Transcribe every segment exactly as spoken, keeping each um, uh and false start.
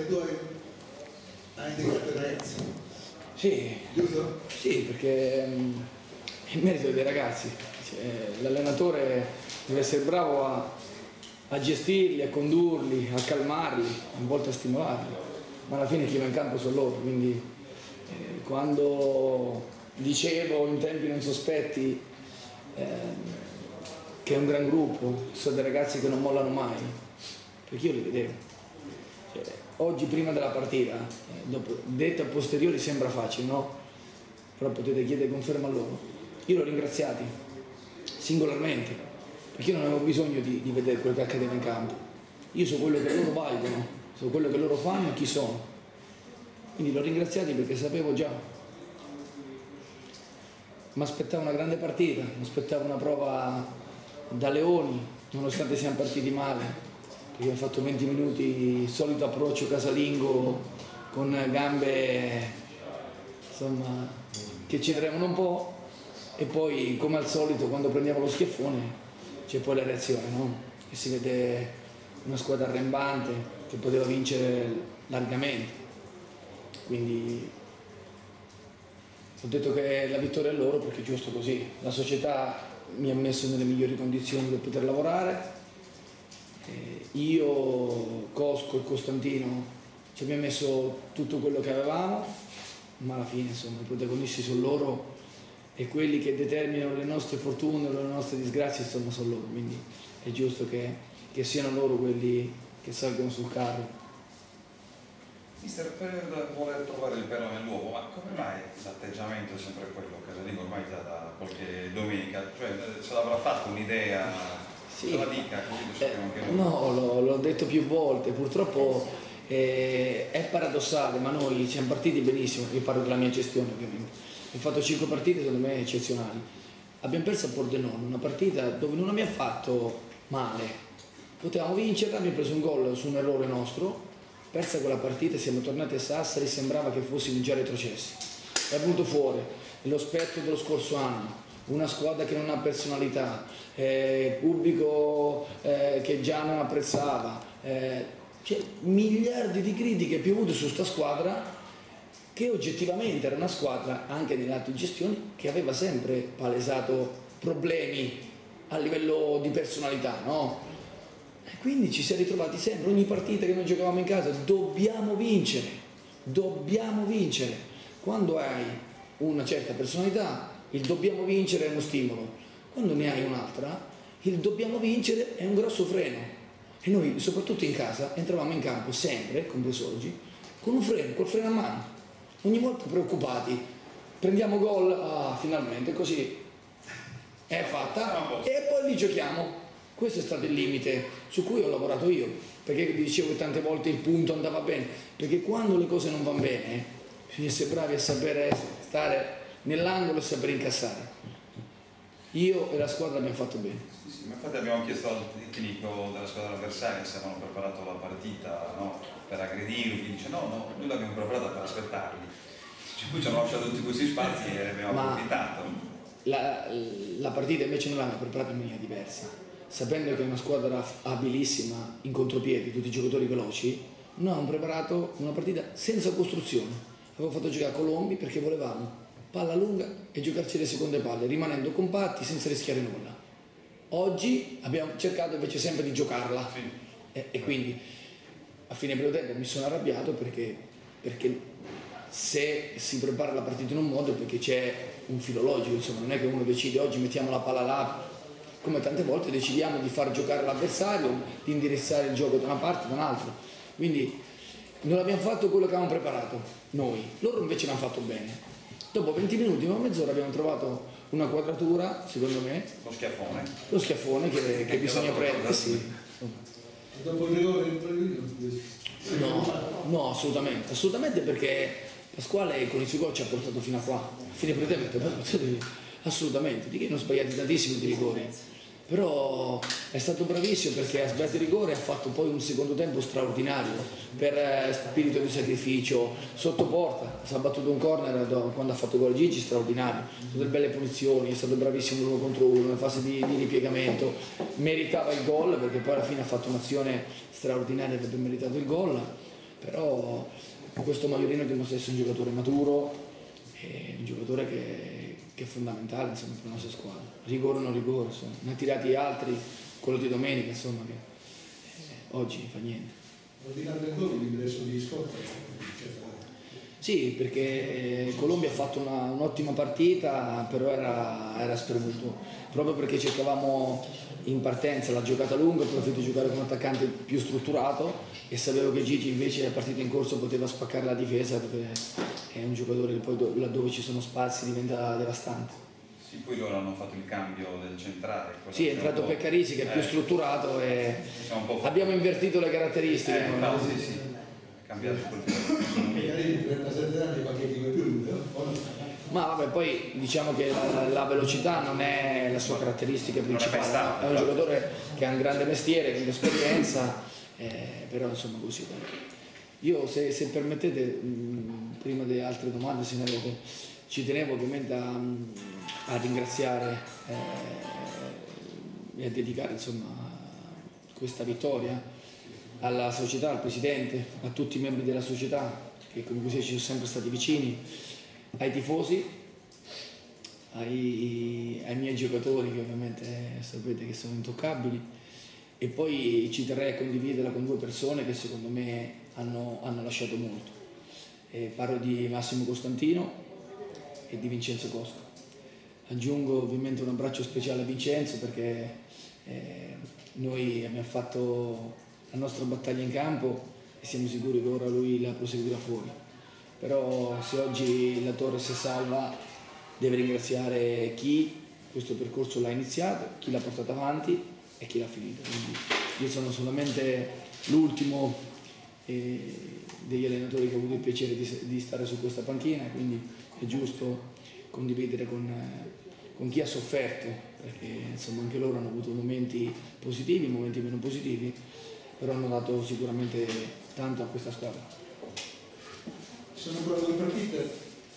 tu hai, hai indicato i ragazzi. Sì, Giusto? sì, perché um, è il merito dei ragazzi. Cioè, l'allenatore deve essere bravo a, a gestirli, a condurli, a calmarli, a volte a stimolarli, ma alla fine chi va in campo sono loro, quindi eh, quando dicevo in tempi non sospetti eh, che è un gran gruppo, sono dei ragazzi che non mollano mai, perché io li vedevo. Cioè, oggi prima della partita, eh, dopo, detto a posteriori sembra facile, no? Però potete chiedere conferma a loro. Io l'ho ringraziati singolarmente, perché io non avevo bisogno di, di vedere quello che accadeva in campo. Io so quello che loro valgono, so quello che loro fanno e chi sono. Quindi l'ho ringraziati perché sapevo già. Mi aspettavo una grande partita, mi aspettavo una prova da leoni, nonostante siamo partiti male, perché ho fatto venti minuti, solito approccio casalingo, con gambe insomma, che ci tremano un po', e poi come al solito quando prendiamo lo schiaffone c'è poi la reazione, no? Che si vede una squadra arrembante che poteva vincere largamente, quindi ho detto che la vittoria è loro perché è giusto così. La società mi ha messo nelle migliori condizioni per poter lavorare, eh, io, Cosco e Costantino ci abbiamo messo tutto quello che avevamo, ma alla fine insomma i protagonisti sono loro e quelli che determinano le nostre fortune o le nostre disgrazie insomma sono loro, quindi è giusto che, che siano loro quelli che salgono sul carro. Mister, per voler trovare il pelo nell'uovo, ma come mai l'atteggiamento è sempre quello? Casalingo ormai già da qualche domenica, cioè se l'avrà fatto un'idea, sì, se la dica, così lo sappiamo anche noi. No, l'ho detto più volte, purtroppo eh, è paradossale, ma noi siamo partiti benissimo, io parlo della mia gestione ovviamente, ho fatto cinque partite secondo me eccezionali, abbiamo perso a Pordenone, una partita dove non abbiamo fatto male, potevamo vincerla, abbiamo preso un gol su un errore nostro, persa quella partita, siamo tornati a Sassari, sembrava che fossimo già retrocessi. È venuto fuori lo spettro dello scorso anno, una squadra che non ha personalità, eh, pubblico eh, che già non apprezzava, eh, cioè, miliardi di critiche piovute su sta squadra che oggettivamente era una squadra, anche nell'atto di gestione, che aveva sempre palesato problemi a livello di personalità, no? Quindi ci siamo ritrovati sempre, ogni partita che noi giocavamo in casa, dobbiamo vincere, dobbiamo vincere. Quando hai una certa personalità, il dobbiamo vincere è uno stimolo. Quando ne hai un'altra, il dobbiamo vincere è un grosso freno. E noi, soprattutto in casa, entravamo in campo sempre, compreso oggi, con un freno, col freno a mano. Ogni volta preoccupati, prendiamo gol, ah, finalmente, così è fatta, e poi li giochiamo. Questo è stato il limite su cui ho lavorato io, perché vi dicevo che tante volte il punto andava bene, perché quando le cose non vanno bene bisogna essere bravi a sapere stare nell'angolo e sapere incassare. Io e la squadra abbiamo fatto bene. Sì, sì, ma infatti abbiamo chiesto al tecnico della squadra avversaria se avevano preparato la partita, no, per aggredirli, chi dice no, no, noi l'abbiamo preparata per aspettarli. Poi ci hanno lasciato tutti questi spazi e ne abbiamo Ma approfittato. La, la partita invece non l'hanno preparata in maniera diversa. Sapendo che è una squadra abilissima in contropiedi, tutti i giocatori veloci, noi abbiamo preparato una partita senza costruzione. Avevo fatto giocare Colombi perché volevamo palla lunga e giocarci le seconde palle, rimanendo compatti senza rischiare nulla. Oggi abbiamo cercato invece sempre di giocarla, sì. e, e quindi a fine primo tempo mi sono arrabbiato perché, perché se si prepara la partita in un modo è perché c'è un filo logico, insomma, non è che uno decide oggi mettiamo la palla là, come tante volte decidiamo di far giocare l'avversario, di indirizzare il gioco da una parte o da un'altra. Quindi non abbiamo fatto quello che avevamo preparato noi, loro invece l'hanno fatto bene. Dopo venti minuti, una mezz'ora abbiamo trovato una quadratura, secondo me. Lo schiaffone. Lo schiaffone che, che bisogna prendere, sì. Dopo il rigore No, no, assolutamente, assolutamente perché Pasquale con i suoi gol ci ha portato fino a qua. A fine primo tempo, assolutamente, di che non sbagliati tantissimi di rigori, però è stato bravissimo perché ha sbagliato il rigore e ha fatto poi un secondo tempo straordinario per eh, spirito di sacrificio, sotto porta, si è battuto un corner quando ha fatto gol Gigi, straordinario, delle belle punizioni, è stato bravissimo uno contro uno, in fase di, di ripiegamento, meritava il gol perché poi alla fine ha fatto un'azione straordinaria per aver meritato il gol. però questo Maiorino dimostra essere un giocatore maturo, e un giocatore che, che è fondamentale insomma, per la nostra squadra. Rigore o non rigore, insomma. Ne ha tirati altri, quello di domenica, insomma, che eh, oggi fa niente. Al di là del gol, l'ingresso di Scotta, Sì, perché Colombia ha fatto una, un'ottima partita, però era, era spremuto, proprio perché cercavamo in partenza la giocata lunga, poi ho preferito giocare con un attaccante più strutturato e sapevo che Gigi invece a partita in corso poteva spaccare la difesa perché è un giocatore che poi do- laddove ci sono spazi diventa devastante. Sì, poi loro hanno fatto il cambio del centrale. Sì, è entrato Peccarisi che è più eh, strutturato e siamo un po' abbiamo invertito le caratteristiche. Eh, no, sì, sì, è cambiato quel magari di trentasette anni qualche chilo in più, no? Ma vabbè, poi diciamo che la, la velocità non è la sua caratteristica Non è principale, mai stato, è un infatti. giocatore che ha un grande mestiere, grande esperienza, eh, però insomma così. dai. Io se, se permettete, mh, prima di altre domande, se ne avete, ci tenevo ovviamente a, a ringraziare eh, e a dedicare insomma questa vittoria alla società, al presidente, a tutti i membri della società che comunque sia ci sono sempre stati vicini, ai tifosi, ai, ai miei giocatori che ovviamente eh, sapete che sono intoccabili, e poi ci terrei a condividerla con due persone che secondo me hanno, hanno lasciato molto. Eh, parlo di Massimo Costantino e di Vincenzo Costa. Aggiungo ovviamente un abbraccio speciale a Vincenzo perché eh, noi abbiamo fatto la nostra battaglia in campo e siamo sicuri che ora lui la proseguirà fuori. Però se oggi la Torres è salva deve ringraziare chi questo percorso l'ha iniziato, chi l'ha portato avanti e chi l'ha finito. Quindi io sono solamente l'ultimo eh, degli allenatori che ho avuto il piacere di, di stare su questa panchina, quindi è giusto condividere con, eh, con chi ha sofferto, perché insomma anche loro hanno avuto momenti positivi, momenti meno positivi, però hanno dato sicuramente tanto a questa squadra. Ci sono ancora due partite,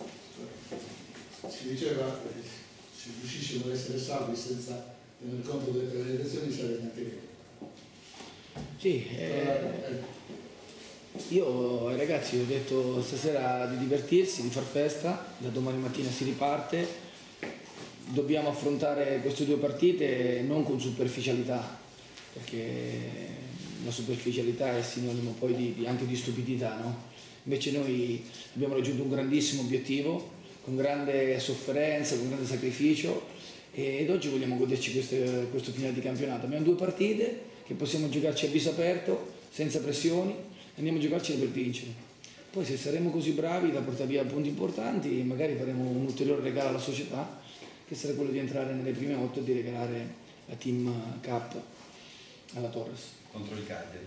si diceva eh, se riuscissimo ad essere salvi senza tener conto delle penalizzazioni sarebbe anche meglio. Sì, eh, io ai ragazzi ho detto stasera di divertirsi, di far festa, da domani mattina si riparte, dobbiamo affrontare queste due partite non con superficialità, perché la superficialità è sinonimo poi di, di, anche di stupidità, no? Invece noi abbiamo raggiunto un grandissimo obiettivo, con grande sofferenza, con grande sacrificio, ed oggi vogliamo goderci queste, questo finale di campionato. Abbiamo due partite che possiamo giocarci a viso aperto, senza pressioni, andiamo a giocarci per vincere. Poi se saremo così bravi da portare via punti importanti, magari faremo un ulteriore regalo alla società, che sarà quello di entrare nelle prime otto e di regalare la Team Cup alla Torres. contro il Cagliari.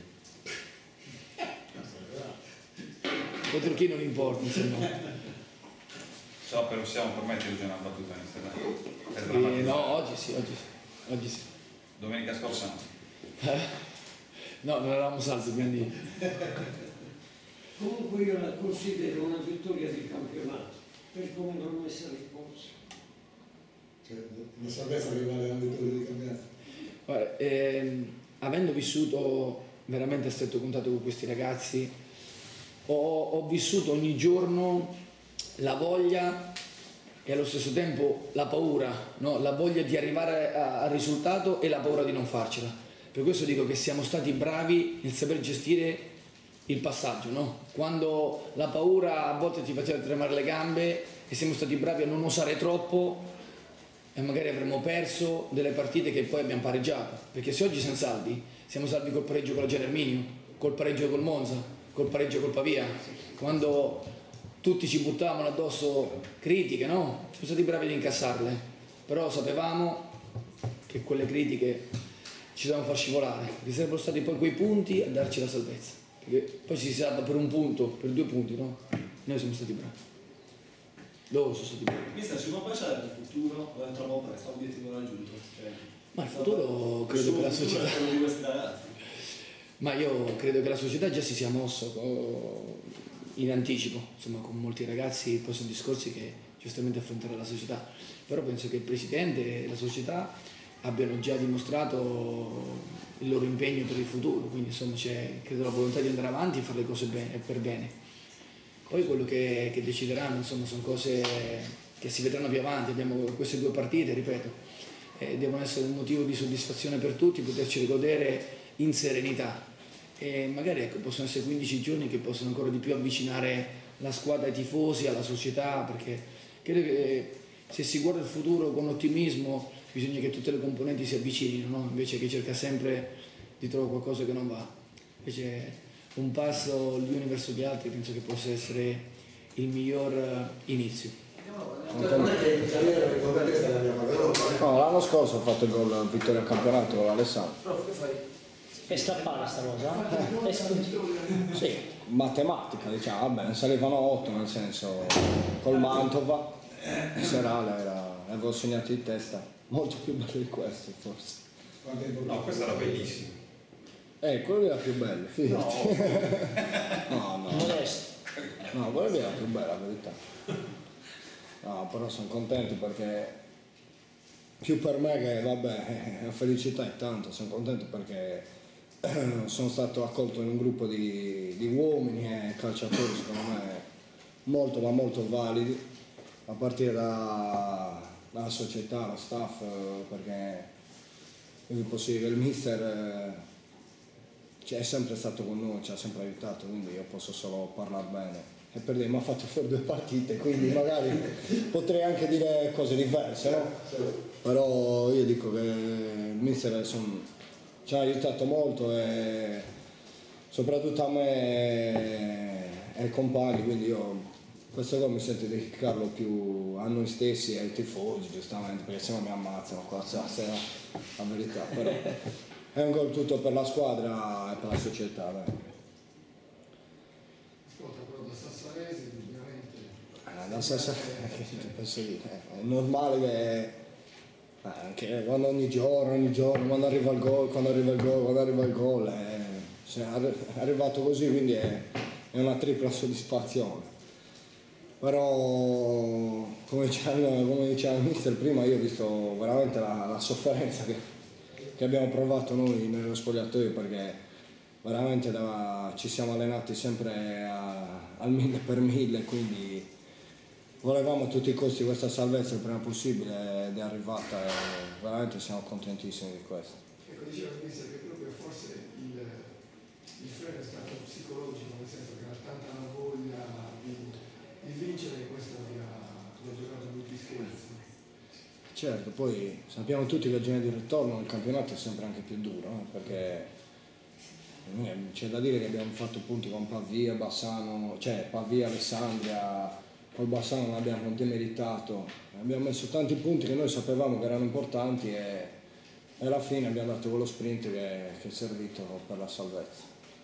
Contro chi non importa, insomma. So, però possiamo permettere una battuta in per Eh, drammatizzare. no, oggi sì, oggi sì. Oggi sì. Domenica scorsa no. No, non eravamo salvi, quindi... Comunque io la considero una vittoria del campionato, per come l'hanno messa in corso. Cioè, una salvezza che vale la vittoria di campionato. Guarda, ehm, avendo vissuto veramente a stretto contatto con questi ragazzi, ho, ho vissuto ogni giorno la voglia e allo stesso tempo la paura, no? La voglia di arrivare a- al risultato e la paura di non farcela. Per questo dico che siamo stati bravi nel saper gestire il passaggio, no? Quando la paura a volte ti faceva tremare le gambe e siamo stati bravi a non osare troppo e magari avremmo perso delle partite che poi abbiamo pareggiato, perché se oggi siamo salvi, siamo salvi col pareggio con la Generminio, col pareggio col Monza, col pareggio col Pavia, quando tutti ci buttavano addosso critiche, no? Siamo stati bravi ad incassarle, però sapevamo che quelle critiche ci dovevano far scivolare, che sarebbero stati poi quei punti a darci la salvezza, perché poi si salva per un punto, per due punti, no? Noi siamo stati bravi. Loro sono stati bravi. Mister, ci può pensare del futuro o è troppo presto, obiettivo raggiunto? Cioè, Ma il futuro credo che la società... è quello di questa ragazza. Ma io credo che la società già si sia mossa co- in anticipo, insomma con molti ragazzi, poi sono discorsi che giustamente affronterà la società, però penso che il presidente e la società abbiano già dimostrato il loro impegno per il futuro, quindi insomma c'è credo la volontà di andare avanti e fare le cose bene, per bene. Poi quello che, che decideranno insomma sono cose che si vedranno più avanti. Abbiamo queste due partite, ripeto, eh, devono essere un motivo di soddisfazione per tutti, poterci godere in serenità e magari ecco, possono essere quindici giorni che possono ancora di più avvicinare la squadra ai tifosi, alla società, perché credo che se si guarda il futuro con ottimismo bisogna che tutte le componenti si avvicinino, no? Invece che cerca sempre di trovare qualcosa che non va. Invece un passo gli uni verso gli altri penso che possa essere il miglior inizio. Non è che in carriera ricorda questa la abbiamo veloce. No, l'anno scorso ho fatto il gol vittoria al campionato con Alessandro. È scappata sta cosa? È scappata. Sì. Matematica, diciamo, vabbè, ne salivano otto, nel senso, col Mantova, il serale era, avevo segnato in testa, molto più bello di questo forse. No, questo era bellissimo. Eh, quello lì era più bello, fidati. No, no, Modesto. no, quello lì era più bello, la verità. No, però sono contento perché più per me che, vabbè, la felicità è tanto, sono contento perché sono stato accolto in un gruppo di, di uomini e calciatori secondo me molto ma molto validi, a partire da, dalla società, lo staff, perché io posso dire che il mister eh, cioè, è sempre stato con noi, ci ha sempre aiutato, quindi io posso solo parlare bene. E per dire mi ha fatto fuori due partite, quindi magari potrei anche dire cose diverse, no? Però io dico che il mister son, ci ha aiutato molto e soprattutto a me e ai compagni, quindi io questo gol mi sento di dedicarlo più a noi stessi e ai tifosi, giustamente, perché sennò mi ammazzano qua stasera, la verità, però è un gol tutto per la squadra e per la società. Dai. Ascolta, però da Sassarese, ovviamente. Eh, da Sassarese, penso di, eh, è normale che anche quando ogni giorno, ogni giorno, quando arriva il gol, quando arriva il gol, quando arriva il gol, eh, se è arrivato così, quindi è, è una tripla soddisfazione. Però, come diceva, come diceva il mister prima, io ho visto veramente la, la sofferenza che, che abbiamo provato noi nello spogliatoio, perché veramente da, ci siamo allenati sempre a, al mille per mille, quindi volevamo a tutti i costi questa salvezza il prima possibile ed è arrivata e veramente siamo contentissimi di questo. Ecco, diceva il mister che proprio forse il, il freno è stato psicologico, nel senso che era tanta la voglia di, di vincere e questo vi ha giocato tutti scherzi. Certo, poi sappiamo tutti che il giorno di ritorno il campionato è sempre anche più duro, eh, perché c'è da dire che abbiamo fatto punti con Pavia, Bassano, cioè Pavia, Alessandria. Col Bassano non abbiamo demeritato, abbiamo messo tanti punti che noi sapevamo che erano importanti e, e alla fine abbiamo dato quello sprint che, che è servito per la salvezza.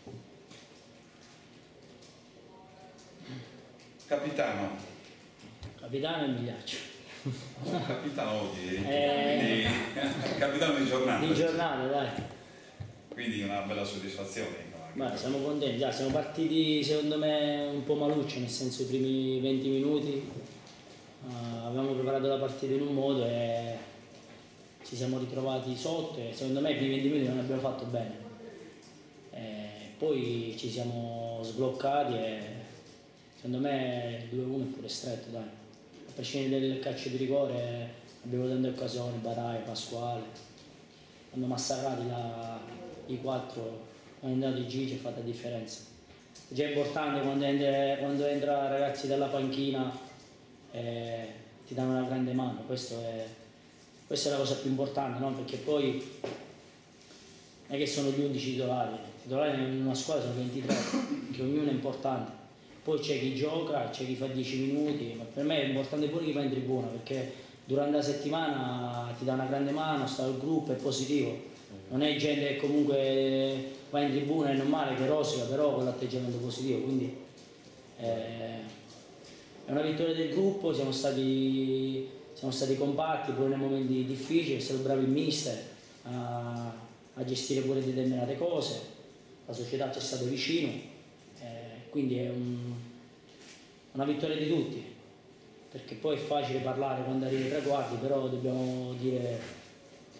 Capitano. Capitano e Migliaccio. No, capitano oggi, Eh, quindi, capitano di giornata. Di giornata, dai. Quindi una bella soddisfazione. Beh, siamo contenti, dai, siamo partiti secondo me un po' malucci, nel senso i primi venti minuti uh, avevamo preparato la partita in un modo e ci siamo ritrovati sotto e secondo me i primi venti minuti non abbiamo fatto bene. E poi ci siamo sbloccati e secondo me il due a uno è pure stretto, dai. A prescindere dal calcio di rigore abbiamo tante occasioni, Baraia, Pasquale, hanno massacrati la, i quattro. Quando è andato Gigi ha fatto la differenza. È già importante quando entra, quando entra ragazzi dalla panchina eh, ti danno una grande mano, questo è, questa è la cosa più importante, no? Perché poi non è che sono gli undici titolari, i titolari in una squadra sono ventitré, che ognuno è importante. Poi c'è chi gioca, c'è chi fa dieci minuti, ma per me è importante pure chi va in tribuna, perché durante la settimana ti dà una grande mano, sta il gruppo, è positivo. Non è gente che comunque va in tribuna, è normale che rosica, però con l'atteggiamento positivo, quindi eh, è una vittoria del gruppo, siamo stati, siamo stati compatti pure nei momenti difficili, è stato bravo il mister a, a gestire pure determinate cose, la società ci è stata vicino, eh, quindi è un, una vittoria di tutti, perché poi è facile parlare quando arrivi ai tre quarti, però dobbiamo dire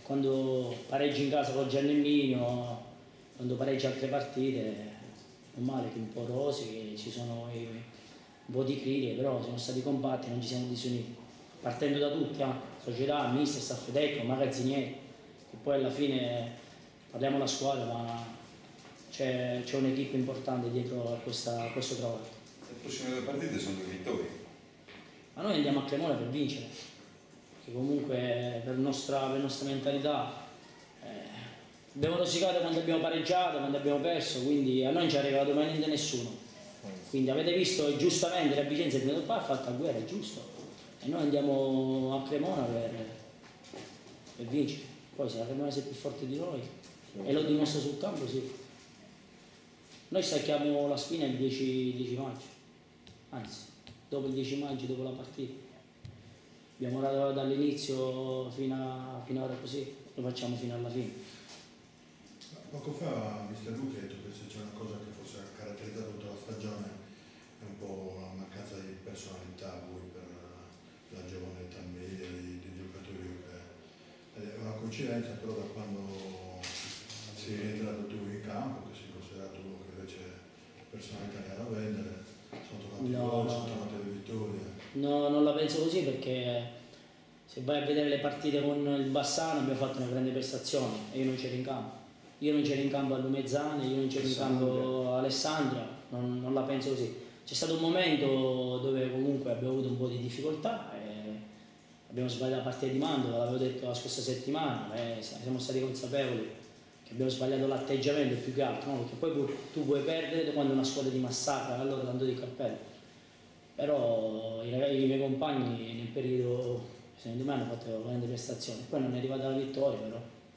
quando pareggi in casa con Giannellino, quando pareggi altre partite, è normale che un po' rosi, ci sono i, un po' di critiche, però siamo stati compatti, non ci siamo disuniti. Partendo da tutti, eh, società, mister, staff tecnico, magazzinieri, che poi alla fine parliamo della squadra, ma c'è, c'è un'equipe importante dietro a, questa, a questo traguardo. Le prossime due partite sono due vittorie. Ma noi andiamo a Cremona per vincere, perché comunque per nostra, per nostra mentalità eh, abbiamo rosicato quando abbiamo pareggiato, quando abbiamo perso, quindi a noi non ci è arrivato mai niente nessuno. Quindi avete visto giustamente la Vicenza è venuto qua, ha fatto la guerra, è giusto. E noi andiamo a Cremona per, per vincere. Poi se la Cremona sia più forte di noi e lo dimostra sul campo, sì. Noi stacchiamo la spina il dieci maggio, anzi, dopo il dieci maggio, dopo la partita. Abbiamo lavorato dall'inizio fino a, fino a ora così, lo facciamo fino alla fine. Poco fa mister Luca ha detto che se c'è una cosa che forse ha caratterizzato tutta la stagione è un po' la mancanza di personalità voi per la giovane età media dei, dei giocatori europei. È una coincidenza però da quando si è rientrato tu in campo, che si è considerato uno che invece personalità ne ha da vendere, sono tornati i No, gol, no, sono no. tornate le vittorie. No, non la penso così perché se vai a vedere le partite con il Bassano abbiamo fatto una grande prestazione e io non c'ero in campo. Io non c'ero in campo a Lumezzane, io non c'ero in campo a Alessandria, non, non la penso così. C'è stato un momento dove comunque abbiamo avuto un po' di difficoltà e abbiamo sbagliato la partita di Mantova, l'avevo detto la scorsa settimana, e siamo stati consapevoli che abbiamo sbagliato l'atteggiamento più che altro, no? Perché poi pu- tu puoi perdere quando una squadra ti massacra, allora tanto di cappello. Però i, ragazzi, i miei compagni nel periodo, secondo me, hanno fatto grandi prestazioni. Poi non è arrivata la vittoria, però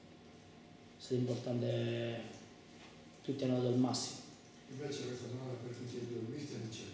è stato importante, tutti hanno dato il massimo. Invece questa domanda per tutti e due, il mister dice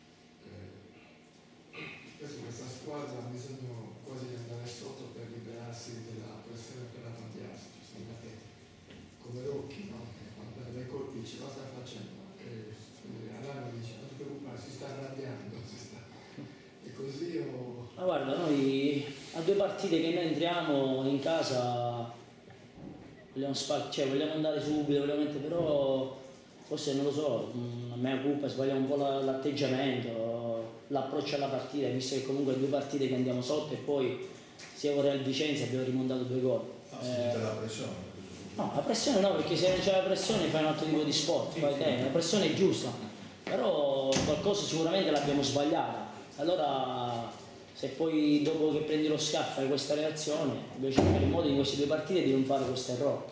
eh, spesso questa squadra ha bisogno quasi di andare sotto per liberarsi della pressione per arrabbiarsi, secondo te, come Rocchi, no? Che quando le colpisce, cosa sta facendo? E all'anno dice, non ti preoccupare, si sta arrabbiando, si sta... E così o... Ma guarda, noi a due partite che noi entriamo in casa vogliamo, spa- cioè, vogliamo andare subito, veramente, però forse non lo so, a me occupa, sbagliamo un po' la- l'atteggiamento, l'approccio alla partita, visto che comunque due partite che andiamo sotto e poi sia con Real Vicenza abbiamo rimontato due gol. Ah, Eh, sentite la pressione a questo punto? no, la pressione no, perché se non c'è la pressione fai un altro tipo di sport, fai te, la pressione è giusta, però qualcosa sicuramente l'abbiamo sbagliata. Allora se poi dopo che prendi lo schiaffo hai questa reazione, dobbiamo cercare il modo in queste due partite di non fare questo errore.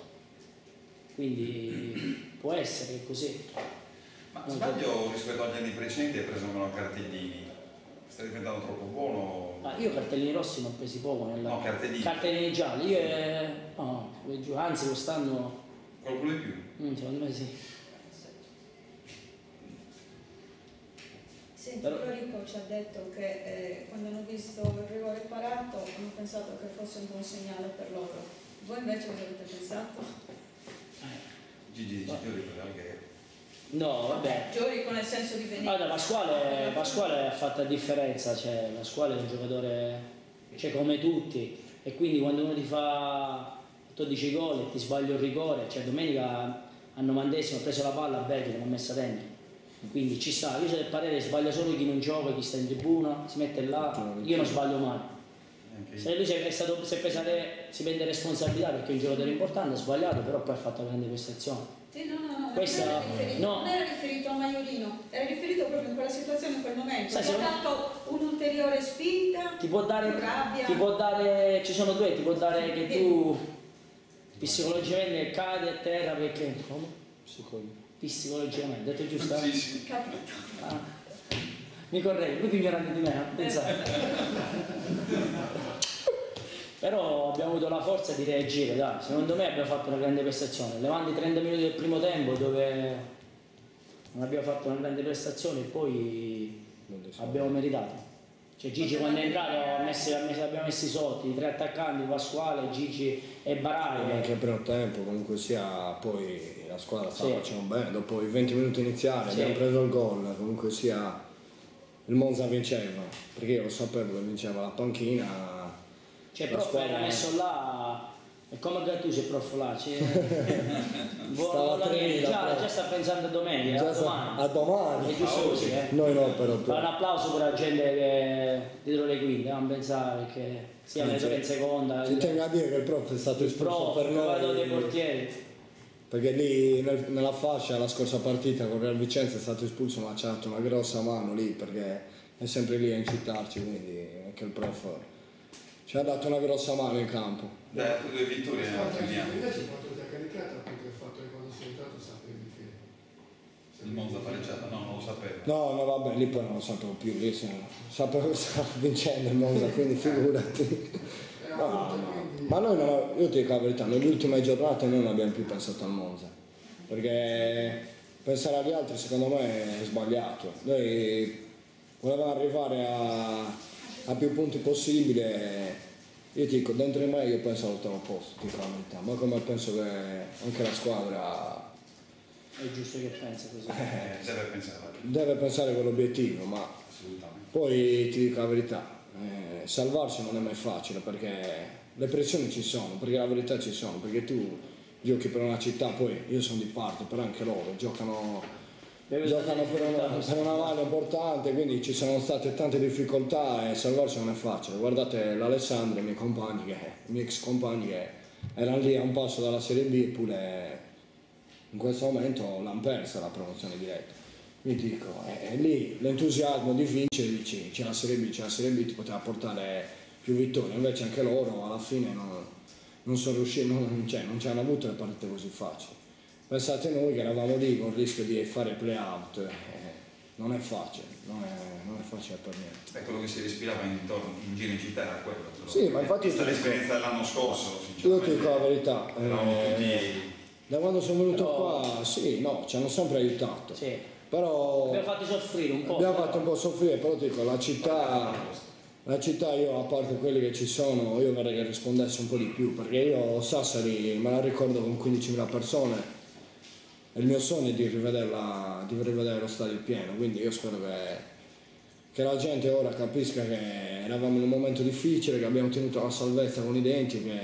Quindi può essere così. Ma Non sbaglio rispetto agli anni precedenti hai preso meno cartellini? Stai diventando troppo buono? Ma io cartellini rossi ne ho presi poco nella... No, cartellini. Cartellini gialli, io eh, no, anzi quest'anno Qualcuno di più? mm, secondo me sì. Senti, Però- Florico ci ha detto che eh, quando hanno visto il rigore parato hanno pensato che fosse un buon segnale per loro. Voi invece cosa avete pensato? Gigi dice io ricordo che No, vabbè. Giorico nel senso di venire. Guarda, Pasquale, Pasquale ha fatto la differenza, cioè Pasquale è un giocatore, cioè, come tutti, e quindi quando uno ti fa dodici gol e ti sbaglia un rigore, cioè domenica al novantesimo ha preso la palla a Bergamo e l'ha messa dentro, quindi ci sta, io c'ho del parere sbaglia solo chi non gioca, chi sta in tribuna, si mette là, io non sbaglio mai. anche Se lui si è, stato, si è presa le- si prende responsabilità perché è un giocatore importante, ha sbagliato, però poi ha fatto una grande prestazione. Sì, no, no, no, Questa- non, era riferito, no. non era riferito a Maiorino, era riferito proprio in quella situazione, in quel momento. Sai, Ti se ha non- dato un'ulteriore spinta, Ti può dare, più rabbia. ti può dare, ci sono due, ti può dare che tu psicologicamente cadi a terra perché, come? Psicologicamente, detto giusto? Sì, sì. Capito. Ah, mi correggo, lui più ignorante di me, eh, pensate. Però abbiamo avuto la forza di reagire, dai, secondo me abbiamo fatto una grande prestazione, levando i trenta minuti del primo tempo dove non abbiamo fatto una grande prestazione e poi abbiamo meritato. Cioè Gigi quando è entrato ha messi- ha messi- abbiamo messi sotto, i tre attaccanti, Pasquale, Gigi e Barale. Anche il primo tempo comunque sia, poi la squadra stava Sì. facendo bene, dopo i venti minuti iniziali Sì. abbiamo preso il gol, comunque sia il Monza vinceva, perché io lo sapevo che vinceva la panchina. Cioè, la però squadra- era messo là, È come Gattuso, il prof là, c'è... Stava a tre, già, già sta pensando a domenica, Già a sta- domani. a domani. È giusto così, eh. Noi no però. Fa un applauso per la gente che dietro le quinte, non pensare che sia messo in seconda. Ci il- tengo a dire che il prof è stato il espulso prof, per il giocatore dei noi. portieri. Perché lì nel- nella fascia la scorsa partita con Real Vicenza è stato espulso, ma ci ha dato una grossa mano lì perché è sempre lì a incitarci, quindi anche il prof ci ha dato una grossa mano in campo. Dai, due vittorie, Aspetta, chiudiamo. invece quanto ti ha caricato appunto il fatto che quando sei entrato sapevi che... Il Monza pareggiato, no, non lo sapevo. No, no, vabbè, lì poi non lo sapevo più, lì se- sapevo che stava vincendo il Monza, quindi figurati. Eh, No, appunto, no. quindi- Ma noi, non, io ti dico la verità, nelle ultime giornate noi non abbiamo più pensato al Monza, perché pensare agli altri secondo me è sbagliato. Noi volevamo arrivare a, a più punti possibile. Io ti dico, dentro di me io penso all'ottavo posto, ti dico la verità, ma come penso che anche la squadra È giusto che pensa così. Eh, deve pensare, deve pensare a quell'obiettivo, ma assolutamente. poi ti dico la verità, eh, salvarsi non è mai facile perché le pressioni ci sono, perché la verità ci sono, perché tu giochi per una città, poi io sono di parte, però anche loro giocano, Deve giocano stare per una, difficoltà, per una maglia importante, quindi ci sono state tante difficoltà e salvarsi non è facile. Guardate l'Alessandro, i miei compagni, che, i miei ex compagni che erano lì a un passo dalla Serie B, eppure in questo momento l'hanno persa la promozione diretta. Mi dico, è lì l'entusiasmo difficile, dici c'è la Serie B, c'è la Serie B, ti poteva portare più vittorie, invece anche loro alla fine non, non sono riusciti, non, cioè, non ci hanno avuto le partite così facili. Pensate noi che eravamo lì con il rischio di fare play-out, eh, non è facile, non è, non è facile per niente. È quello che si respirava intorno, in giro in città era quello. però. Sì, ma infatti Vista io ti dico- l'esperienza dell'anno scorso, Io ti sinceramente. dico la verità, Eravamo eh, tutti... da quando sono venuto Però- qua, sì, no, ci hanno sempre aiutato, Sì. però Abbiamo fatto soffrire un po'. abbiamo però. fatto un po' soffrire, però ti dico, la città, la città io, a parte quelli che ci sono, io vorrei che rispondesse un po' di più, perché io Sassari me la ricordo con quindicimila persone e il mio sogno è di rivederla, di rivedere lo stadio pieno, quindi io spero che, che la gente ora capisca che eravamo in un momento difficile, che abbiamo tenuto la salvezza con i denti, che,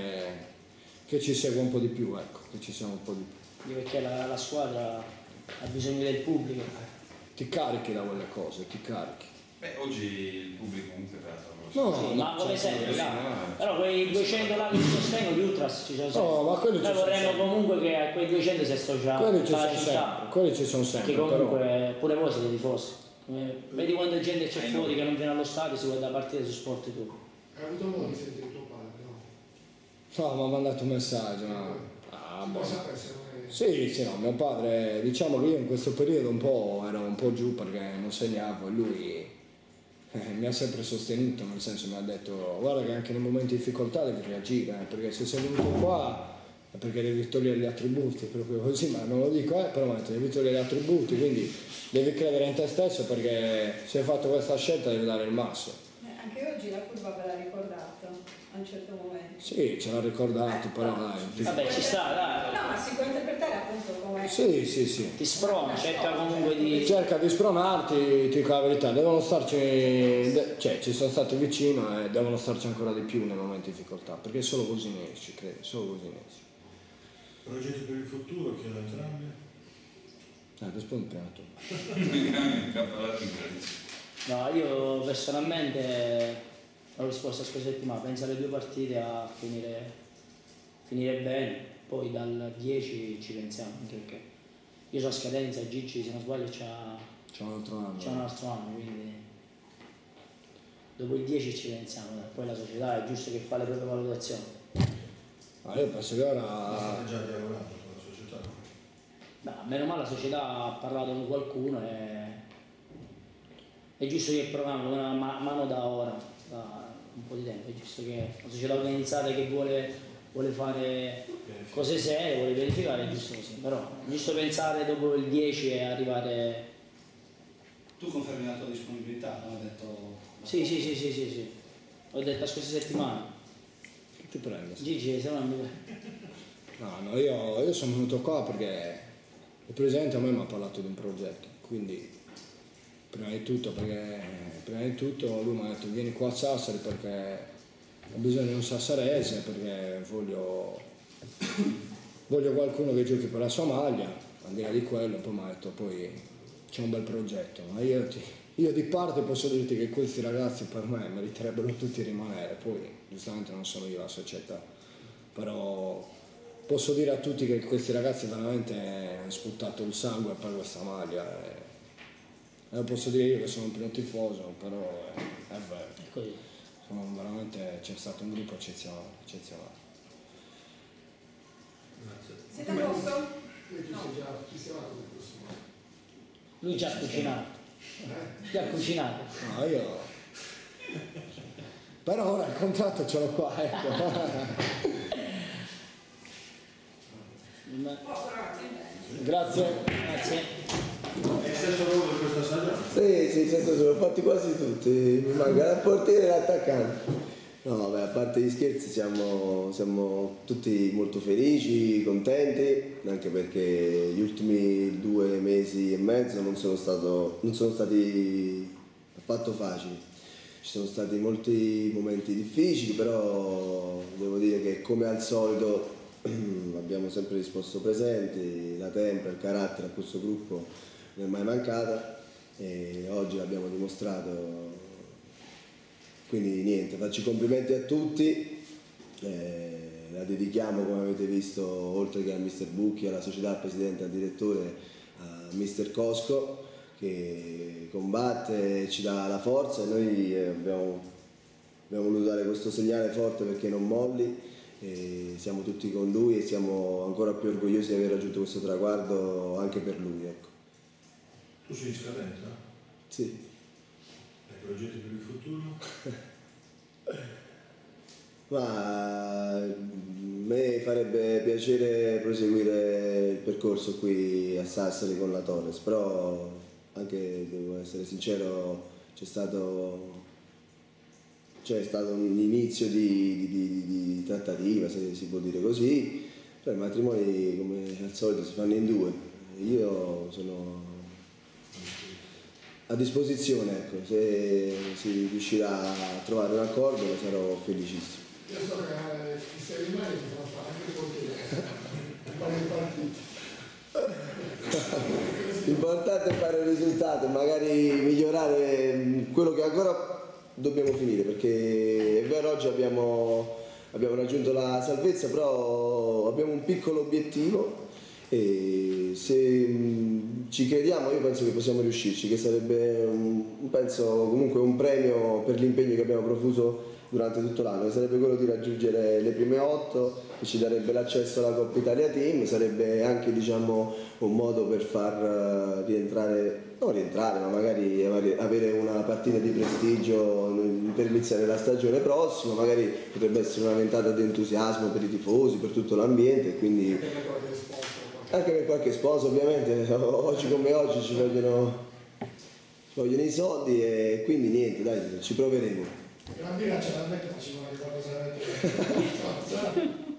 che ci segua un po' di più, ecco, che ci segua un po' di più. Perché la, la squadra ha bisogno del pubblico. Ti carichi da quelle cose, ti carichi. Beh, oggi il pubblico comunque è stato... No, Sì, no, ma come cioè, sempre, sì, dai. no, Però quei duecento là che ci sostengono, gli ultras ci sono sempre. No, ma quelli ci Noi sono vorremmo sempre. comunque che a quei duecento si associa Quelli ci la sono città. sempre, quelli ci sono sempre, Perché comunque però. pure voi siete tifosi. Eh, Vedi quanta gente c'è Eh, fuori no. che non viene allo stadio, si guarda la partita su Sport tu. Hai avuto modo di sentire tuo padre, no? No, mi ha mandato un messaggio, ma... Ah, Si boh. può sapere se non è... Sì, sì, no, mio padre, diciamo che io in questo periodo un po' ero un po' giù perché non segnavo e lui eh, mi ha sempre sostenuto, nel senso mi ha detto guarda che anche nei momenti di difficoltà devi reagire, eh, perché se sei venuto qua è perché devi togliere gli attributi, proprio così, ma non lo dico, eh, però mi ha detto devi togliere gli attributi, quindi devi credere in te stesso perché se hai fatto questa scelta devi dare il massimo. Eh, Anche oggi la curva ve l'ha ricordato a un certo momento. Sì, ce l'ha ricordato, però dai. Vabbè, ci sta, dai. No, ma si può interpretare appunto come... Sì, sì, sì. Ti sprona, cerca comunque di... Cerca di spronarti, ti dico la verità, devono starci, de- cioè ci sono stati vicino e devono starci ancora di più nei momenti di difficoltà, perché solo così ne esci, credo, solo così ne esci. Progetti per il futuro, chiedo a entrambi. Eh, rispondi prima tu. No, io personalmente ho risposto a questa settimana, penso alle due partite a finire, finire bene, poi dal dieci ci pensiamo, anche perché io so a scadenza, Gigi se non sbaglio c'ha, C'è un altro anno. c'ha un altro anno, quindi dopo il dieci ci pensiamo, dai. Poi la società è giusto che fa le proprie valutazioni. Ah, io penso che Ma ora... state già dialogando con la società? Beh, meno male la società ha parlato con qualcuno e è giusto che proviamo una ma- mano da ora, da un po' di tempo, è giusto che la società organizzata che vuole, vuole fare cose serie, vuole verificare, è giusto così, però è giusto pensare dopo il dieci e arrivare... Tu confermi la tua disponibilità, non ho detto... Sì, sì, sì, sì, sì, sì. Ho detto la scorsa settimana, Che ti prendo? Gigi, se no mi... No, no, io, io sono venuto qua perché il presidente a me mi ha parlato di un progetto, quindi prima di tutto, perché, prima di tutto lui mi ha detto vieni qua a Sassari perché ho bisogno di un sassarese, perché voglio, voglio qualcuno che giochi per la sua maglia, al di là di quello, poi mi ha detto poi c'è un bel progetto, ma io, ti, io di parte posso dirti che questi ragazzi per me meriterebbero tutti rimanere, poi giustamente non sono io la società, però posso dire a tutti che questi ragazzi veramente hanno sputtato il sangue per questa maglia e, e lo posso dire io che sono un primo tifoso, però è, è vero. È così. Sono veramente, c'è stato un gruppo eccezionale, eccezionale. Siete a posto? E chi sei già, chi sei va come prossimo? Lui ci ha cucinato. Ti ha cucinato. No, io... però ora il contratto ce l'ho qua, ecco. Ma- Grazie. Grazie. È il stesso ruolo di questa stagione? Sì, sì, senza sono fatti quasi tutti, mi manca il portiere e l'attaccante. No, vabbè, a parte gli scherzi siamo, siamo tutti molto felici, contenti, anche perché gli ultimi due mesi e mezzo non sono, stato, non sono stati affatto facili. Ci sono stati molti momenti difficili, però devo dire che come al solito abbiamo sempre risposto presenti, la tempra, il carattere a questo gruppo non è mai mancata e oggi l'abbiamo dimostrato. Quindi niente, faccio i complimenti a tutti, eh, la dedichiamo come avete visto oltre che a mister Bucchi, alla società, al presidente, al direttore, a mister Cosco che combatte, ci dà la forza e noi abbiamo, abbiamo voluto dare questo segnale forte perché non molli, e siamo tutti con lui e siamo ancora più orgogliosi di aver raggiunto questo traguardo anche per lui. Ecco. Tu sei in scadenza? Sì. Hai progetti per il futuro? Ma a me farebbe piacere proseguire il percorso qui a Sassari con la Torres, però anche devo essere sincero, c'è stato, c'è stato un inizio di, di, di, di trattativa, se si può dire così, però i matrimoni come al solito si fanno in due, io sono a disposizione, ecco. Se si riuscirà a trovare un accordo ne sarò felicissimo. Io so che chi sei rimane ti fa fare anche il portiere, fare i partiti. L'importante è fare il risultato e magari migliorare quello che ancora dobbiamo finire, perché è vero oggi abbiamo, abbiamo raggiunto la salvezza, però abbiamo un piccolo obiettivo e se ci crediamo io penso che possiamo riuscirci, che sarebbe un, penso comunque un premio per l'impegno che abbiamo profuso durante tutto l'anno, che sarebbe quello di raggiungere le prime otto, che ci darebbe l'accesso alla Coppa Italia Team, sarebbe anche diciamo un modo per far rientrare, non rientrare, ma magari avere una partita di prestigio per iniziare la stagione prossima, magari potrebbe essere una ventata di entusiasmo per i tifosi, per tutto l'ambiente, quindi anche per qualche sposo ovviamente, oggi come oggi ci vogliono, ci vogliono i soldi e quindi niente, dai, ci proveremo. La birra ce l'ha detto, ma ci vuole qualcosa da